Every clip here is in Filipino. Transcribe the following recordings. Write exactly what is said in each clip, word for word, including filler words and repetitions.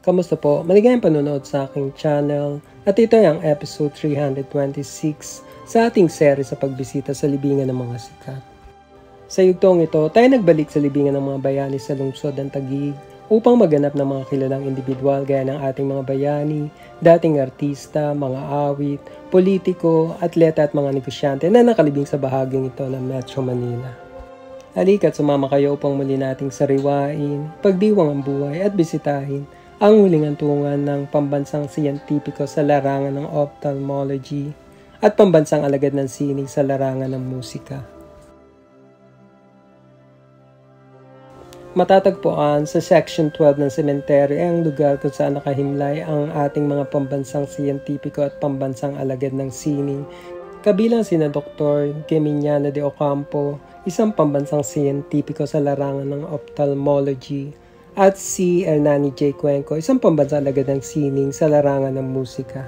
Kamusta po? Maligayang panonood sa aking channel at ito ay ang episode three twenty-six sa ating series sa pagbisita sa libingan ng mga sikat. Sa yugtong ito, tayo nagbalik sa libingan ng mga bayani sa lungsod ng Taguig upang maganap ng mga kilalang individual gaya ng ating mga bayani, dating artista, mga awit, politiko, atleta at mga negosyante na nakalibing sa bahaging ito ng Metro Manila. Halika't sumama kayo upang muli nating sariwain, pagdiwang ang buhay at bisitahin ang huling hantungan ng pambansang siyentipiko sa larangan ng Opthalmology at pambansang alagad ng sining sa larangan ng musika. Matatagpuan sa Section twelve ng Cemetery ang lugar kung saan nakahimlay ang ating mga pambansang siyentipiko at pambansang alagad ng sining, kabilang sina Doktor Graveyard de Ocampo, isang pambansang siyentipiko sa larangan ng Opthalmology, at si Ernani Cuenco, isang pambansang alagad ng sining sa larangan ng musika.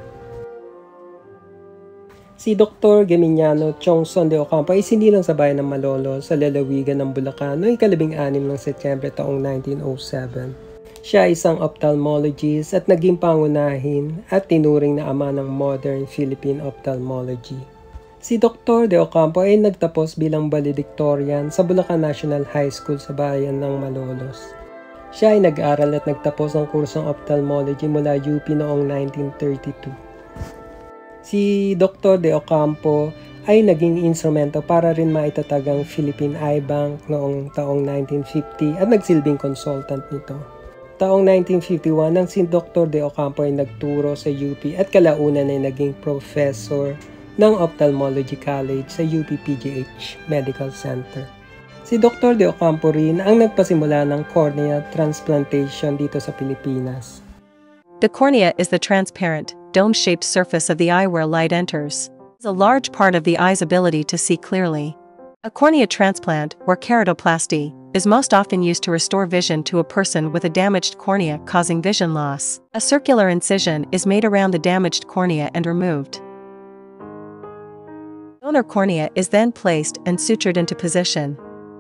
Si Doktor Graveyard de Ocampo ay sinilang sa bayan ng Malolo sa lalawigan ng Bulacan noong ikalabing anim ng Setyembre taong nineteen oh seven. Siya ay isang ophthalmologist at naging pangunahin at tinuring na ama ng modern Philippine ophthalmology. Si Doktor de Ocampo ay nagtapos bilang valedictorian sa Bulacan National High School sa bayan ng Malolos. Siya ay nag-aral at nagtapos ng kursong ophthalmology mula U P noong nineteen thirty-two. Si Doktor de Ocampo ay naging instrumento para rin maitatag ang Philippine Eye Bank noong taong nineteen fifty at nagsilbing consultant nito. Taong nineteen fifty-one nang si Doktor de Ocampo ay nagturo sa U P at kalaunan ay naging professor ng Ophthalmology College sa U P P G H Medical Center. Si Doktor de Ocampo rin ang nagpasimula ng cornea transplantation dito sa Pilipinas. The cornea is the transparent, dome-shaped surface of the eye where light enters. It's a large part of the eye's ability to see clearly. A cornea transplant, or keratoplasty, is most often used to restore vision to a person with a damaged cornea causing vision loss. A circular incision is made around the damaged cornea and removed. Donor cornea is then placed and sutured into position.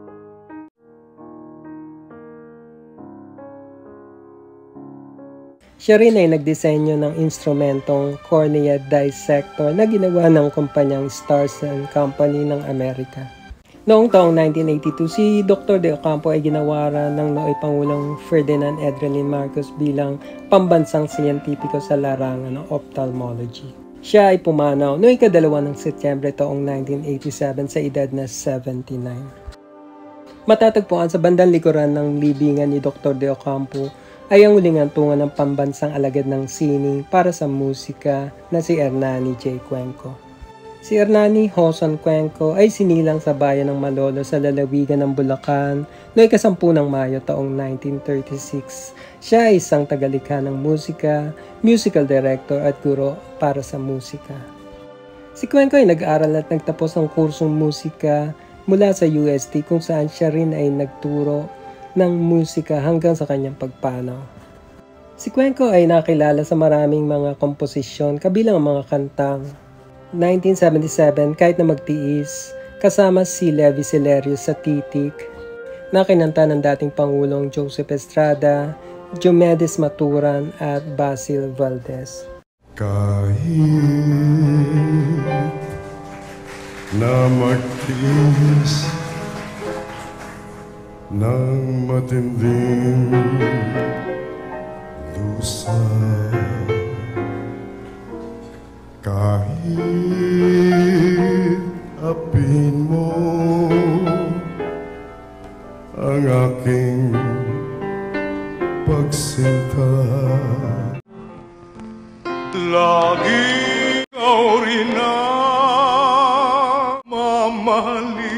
Siya rin ay nagdisenyo ng instrumentong cornea dissector na ginawa ng kumpanyang Stars and Company ng Amerika. Noong taong nineteen eighty-two, si Doktor de Ocampo ay ginawaran ng nooy Pangulong Ferdinand Edrelin Marcos bilang pambansang siyentipiko sa larangan ng ophthalmology. Siya ay pumanaw noong ikadalawa ng Setyembre taong nineteen eighty-seven sa edad na seventy-nine. Matatagpuan sa bandang likuran ng libingan ni Doktor de Ocampo ay ang huling hantungan ng pambansang alagad ng sining para sa musika na si Ernani Cuenco. Si Ernani Hoson Cuenco ay sinilang sa bayan ng Malolo sa lalawigan ng Bulacan noong ikasampu ng Mayo taong nineteen thirty-six. Siya ay isang tagalikha ng musika, musical director at guro para sa musika. Si Cuenco ay nag-aral at nagtapos ng kursong musika mula sa U S T kung saan siya rin ay nagturo ng musika hanggang sa kanyang pagpanaw. Si Cuenco ay nakilala sa maraming mga komposisyon kabilang ang mga kantang nineteen seventy-seven Kahit na Magtiis, kasama si Levi Celerio sa Titik, na kinanta ng dating Pangulong Joseph Estrada, Diomedes Maturan at Basil Valdez. Kahit na magtiis ng matinding lusa, kahit apin mo ang aking pagsinta, lagi ikaw rin na mamahalin.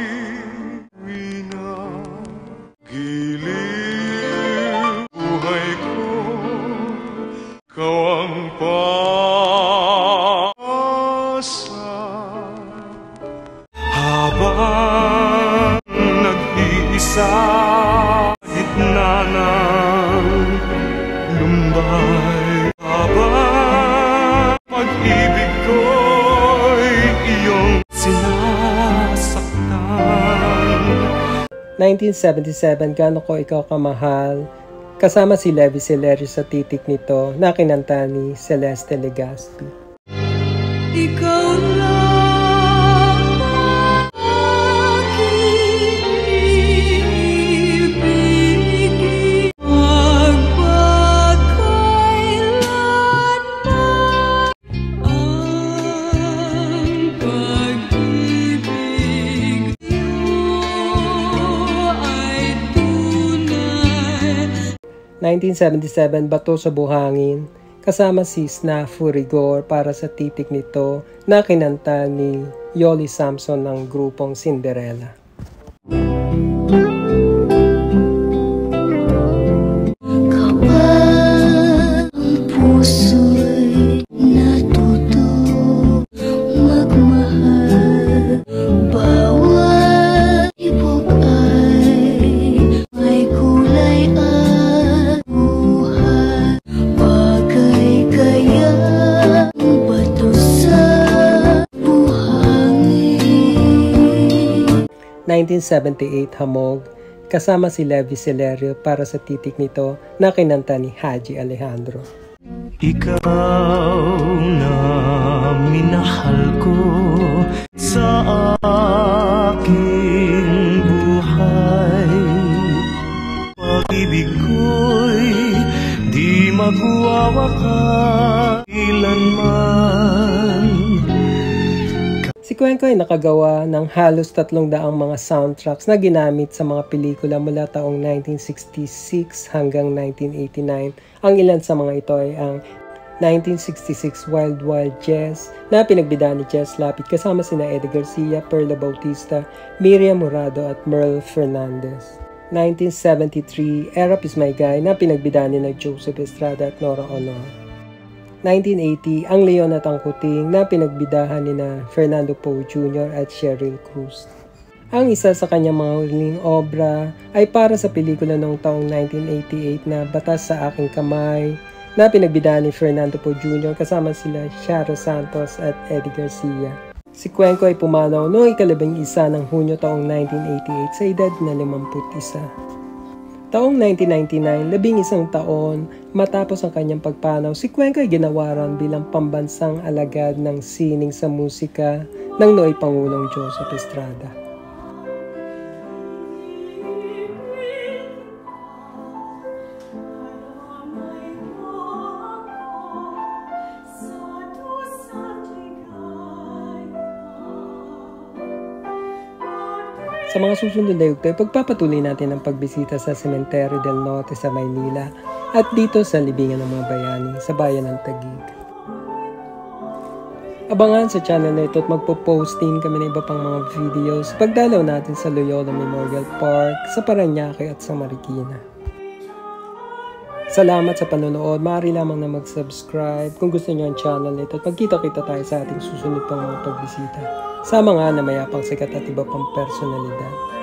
Habang nag-iisa gitna ng lumbay, habang pag-ibig ko'y iyong sinasaktan. nineteen seventy-seven, Gaano Ko Ikaw Kamahal, kasama si Levi Celerio sa titik nito na kinanta ni Celeste Legaspi. Ikaw lang aking ibigin, magpakailanman ang pag-ibig niyo ay tunay. nineteen seventy-seven, Bato sa Buhangin, kasama si Snafu Rigor para sa titik nito na kinanta ni Yoli Samson ng grupong Cinderella. Kapag ang puso'y natuto magmahal, bawat ibog ay may kulay at buhay. Bagay kaya ang bato sa buhangin. nineteen seventy-eight, Hamog, kasama si Levi Celerio para sa titik nito na kinanta ni Haji Alejandro. Ikaw na minahal ko sa aking buhay. Pag-ibig ko'y di magwawakas kailanman. Si Cuenco ay nakagawa ng halos tatlong daang mga soundtracks na ginamit sa mga pelikula mula taong nineteen sixty-six hanggang nineteen eighty-nine. Ang ilan sa mga ito ay ang nineteen sixty-six Wild Wild Jazz na pinagbida ni Jess Lapid kasama sina Eddie Garcia, Perla Bautista, Miriam Murado at Merle Fernandez. nineteen seventy-three Erap Is My Guy na pinagbida ni na Joseph Estrada at Nora Honor. nineteen eighty Ang Leon at ang Kuting na pinagbidahan ni na Fernando Poe Junior at Cheryl Cruz. Ang isa sa kanyang mga huling obra ay para sa pelikula noong taong nineteen eighty-eight na Batas sa Aking Kamay na pinagbidahan ni Fernando Poe Junior kasama sila Sharo Santos at Eddie Garcia. Si Cuenco ay pumanaw noong ikalabing isa ng Hunyo taong nineteen eighty-eight sa edad na limampu't isa. Taong nineteen ninety-nine, labing isang taon matapos ang kanyang pagpanaw, si Cuenco ay ginawaran bilang pambansang alagad ng sining sa musika ng nooy Pangulong Joseph Estrada. Sa mga susunod na yugto, pagpapatuloy natin ang pagbisita sa Cementerio del Norte sa Manila at dito sa Libingan ng mga Bayani sa bayan ng Taguig. Abangan sa channel na ito at magpo-posting kami ng iba pang mga videos pagdalaw natin sa Loyola Memorial Park, sa Parañaque at sa Marikina. Salamat sa panonood. Maaari lamang na mag-subscribe kung gusto niyo ang channel na ito at magkita-kita tayo sa ating susunod pang mga pagbisita sa mga na mayapang sikat at iba pang personalidad.